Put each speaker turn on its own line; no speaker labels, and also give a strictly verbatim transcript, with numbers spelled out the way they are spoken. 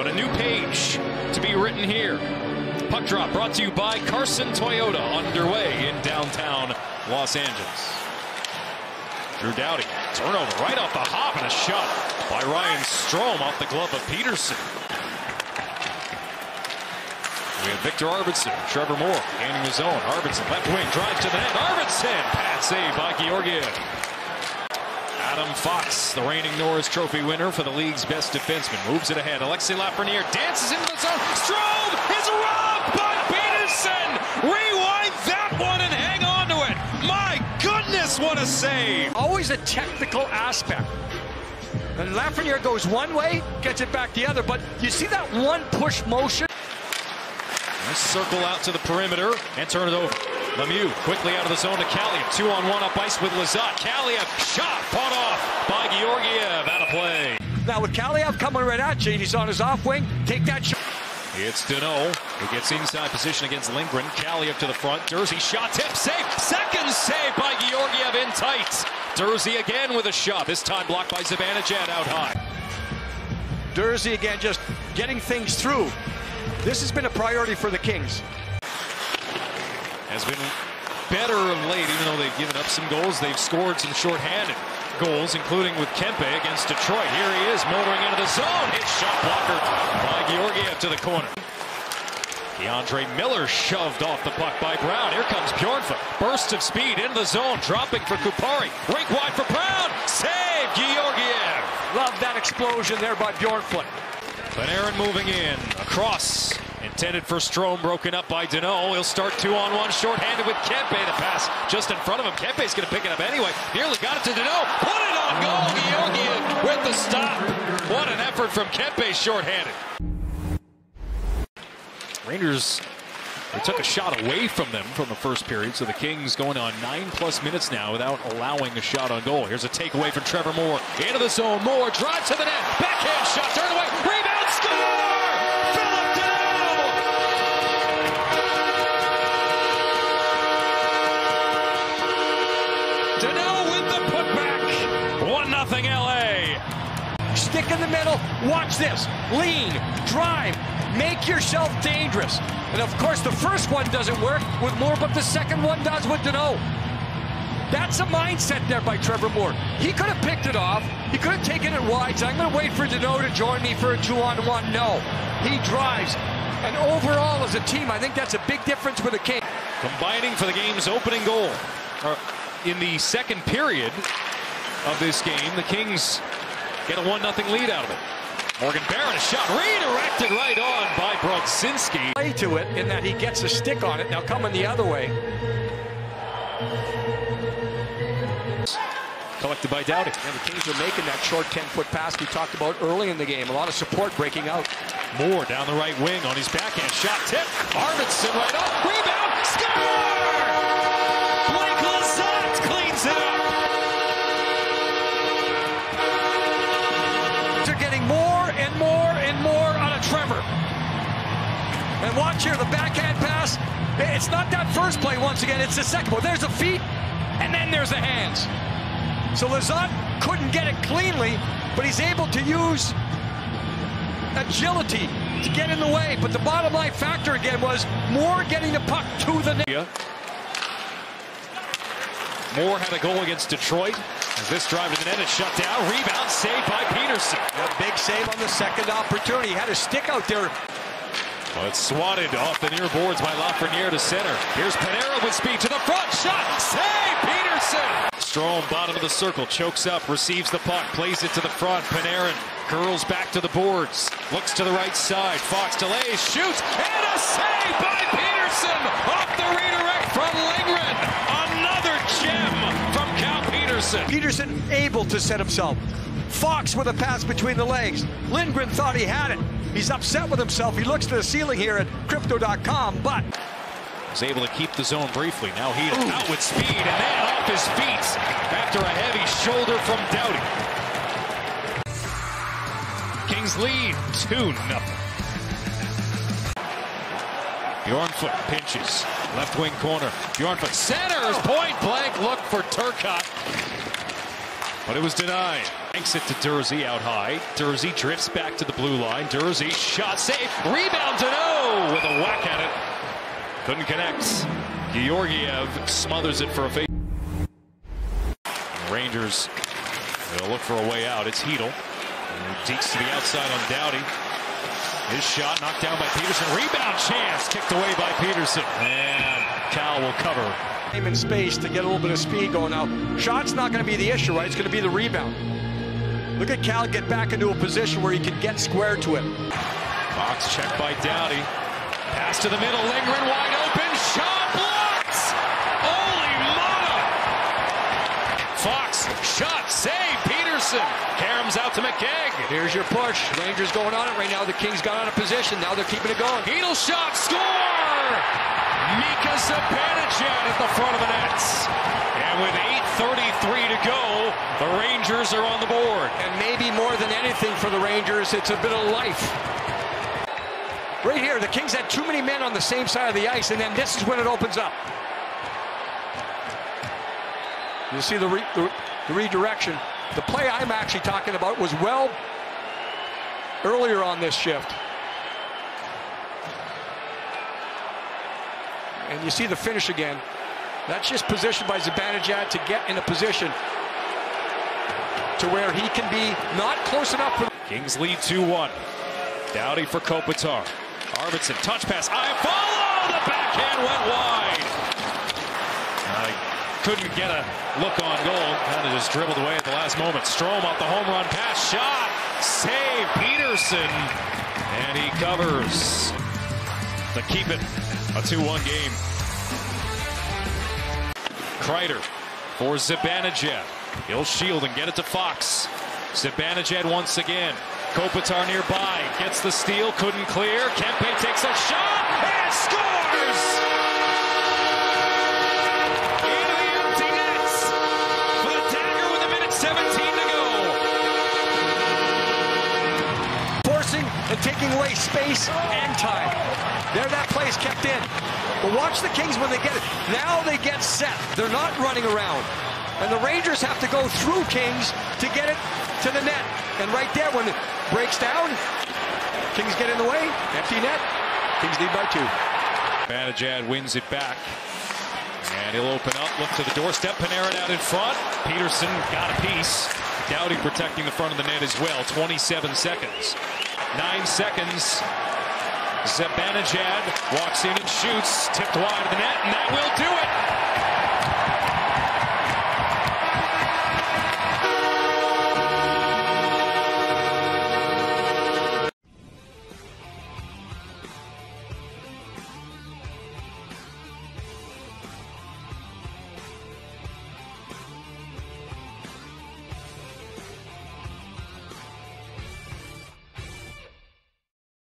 but a new page to be written here. Puck drop brought to you by Carson Toyota, underway in downtown Los Angeles. Drew Doughty, turnover right off the hop, and a shot by Ryan Strome off the glove of Peterson. We have Victor Arvidsson, Trevor Moore gaining his own. Arvidsson, left wing, drives to the net. Arvidsson, pad save by Georgiev. Adam Fox, the reigning Norris Trophy winner for the league's best defenseman, moves it ahead. Alexis Lafreniere dances into the zone. Strome is robbed by Peterson. Rewind that one and hang on to it. My goodness, what a save!
Always a technical aspect. And Lafreniere goes one way, gets it back the other. But you see that one push motion?
Nice circle out to the perimeter and turn it over. Lemieux quickly out of the zone to Kaliyev. Two on one up ice with Lizotte. Kaliyev shot fought off by Georgiev. Out of play.
Now with Kaliyev coming right at you, he's on his off wing. Take that shot.
It's Deneau who gets inside position against Lindgren. Kaliyev to the front. Dursey shot tip save. Second save by Georgiev in tight. Dursey again with a shot. This time blocked by Zibanejad out high.
Dursey again just getting things through. This has been a priority for the Kings.
Has been better of late, even though they've given up some goals. They've scored some shorthanded goals, including with Kempe against Detroit. Here he is, motoring into the zone. Hit shot blocker by Georgiev to the corner. DeAndre Miller shoved off the puck by Brown. Here comes Bjornfoot. Burst of speed into the zone, dropping for Kupari. Rink wide for Brown. Save, Georgiev.
Love that explosion there by Bjornfoot.
Panarin moving in, across, intended for Strome, broken up by Deneau. He'll start two on one, shorthanded with Kempe. The pass just in front of him. Kempe's going to pick it up anyway. Nearly got it to Deneau. Put it on goal. Georgiev with the stop. What an effort from Kempe, shorthanded. Rangers, they took a shot away from them from the first period, so the Kings going on nine plus minutes now without allowing a shot on goal. Here's a takeaway from Trevor Moore. Into the zone, Moore drives to the net. Backhand shot, turn away, rebound, score! Philip Deneau! Deneau with the putback. one nothing L A.
Stick in the middle, watch this. Lean, drive, make yourself dangerous. And of course, the first one doesn't work with Moore, but the second one does with Deneau. That's a mindset there by Trevor Moore. He could have picked it off. He could have taken it wide. So I'm going to wait for Deneau to join me for a two-on-one. No, he drives. And overall, as a team, I think that's a big difference for the Kings.
Combining for the game's opening goal. Or in the second period of this game, the Kings get a one nothing lead out of it. Morgan Barron, a shot redirected right on by Brodzinski.
Play to it in that he gets a stick on it. Now coming the other way.
Collected by Doughty.
And the Kings are making that short ten-foot pass we talked about early in the game. A lot of support breaking out.
Moore down the right wing on his backhand shot tip. Arvidsson right up. Rebound. Score! Blake Lizotte cleans it up.
They're getting more and more and more out of Trevor. And watch here, the backhand pass. It's not that first play once again, it's the second one. There's the feet, and then there's the hands. So Lizotte couldn't get it cleanly, but he's able to use agility to get in the way. But the bottom line factor again was Moore getting the puck to the net.
Yeah. Moore had a goal against Detroit. As this drive to the net is shut down. Rebound saved by Peterson.
A big save on the second opportunity. He had a stick out there.
Well, it's swatted off the near boards by Lafreniere to center. Here's Panarin with speed to the front. Shot! Save! Peterson! Strome, bottom of the circle, chokes up, receives the puck, plays it to the front. Panarin curls back to the boards, looks to the right side. Fox delays, shoots, and a save by Peterson! Off the redirect from Lindgren. Another gem from Cal Peterson.
Peterson able to set himself. Fox with a pass between the legs. Lindgren thought he had it. He's upset with himself. He looks to the ceiling here at crypto dot com, but
was able to keep the zone briefly. Now he is out with speed and then off his feet after a heavy shoulder from Doughty. Kings lead two nothing. Bjornfoot pinches. Left wing corner. Bjornfoot centers. Point blank look for Turcotte. But it was denied. Banks it to Dursey out high. Dursey drifts back to the blue line. Dursey shot safe. Rebound to no with a whack at it. Couldn't connect. Georgiev smothers it for a face. Rangers will look for a way out. It's Hedl. Deeks to the outside on Doughty. His shot knocked down by Peterson. Rebound chance kicked away by Peterson. And Cal will cover.
In space to get a little bit of speed going now. Shot's not going to be the issue, right? It's going to be the rebound. Look at Cal get back into a position where he can get square to it.
Box checked by Doughty. Pass to the middle. Lindgren wide open. Shot blocked. Holy mama. Fox shot save. Peterson caroms out to McKegg.
Here's your push. Rangers going on it right now. The Kings got out of position. Now they're keeping it going.
Hedl shot. Score. Mika Zibanejad at the front of the nets. And with eight thirty-three to go, the Rangers are on the board.
And maybe more than anything for the Rangers, it's a bit of life. Right here, the Kings had too many men on the same side of the ice, and then this is when it opens up. You'll see the, re the, the redirection. The play I'm actually talking about was well earlier on this shift. And you see the finish again. That's just positioned by Zibanejad to get in a position to where he can be not close enough for.
Kings lead two one. Doughty for Kopitar. Arvidsson, touch pass. I follow! The backhand went wide. I couldn't get a look on goal. Kind of just dribbled away at the last moment. Strome off the home run pass. Shot. Save. Peterson. And he covers to keep it a two one game. Kreider for Zibanejad. He'll shield and get it to Fox. Zibanejad once again. Kopitar nearby. Gets the steal. Couldn't clear. Kempe takes a shot and scores! Into the empty nets for the Dagger with a minute seventeen to go.
Forcing and taking away space and time. There that play's kept in. But watch the Kings when they get it. Now they get set. They're not running around. And the Rangers have to go through Kings to get it to the net. And right there, when it breaks down, Kings get in the way. Empty net. Kings lead by two.
Zibanejad wins it back. And he'll open up, look to the doorstep. Panarin out in front. Peterson got a piece. Doughty protecting the front of the net as well. twenty-seven seconds. Nine seconds. Zibanejad walks in and shoots. Tipped wide of the net, and that will do it.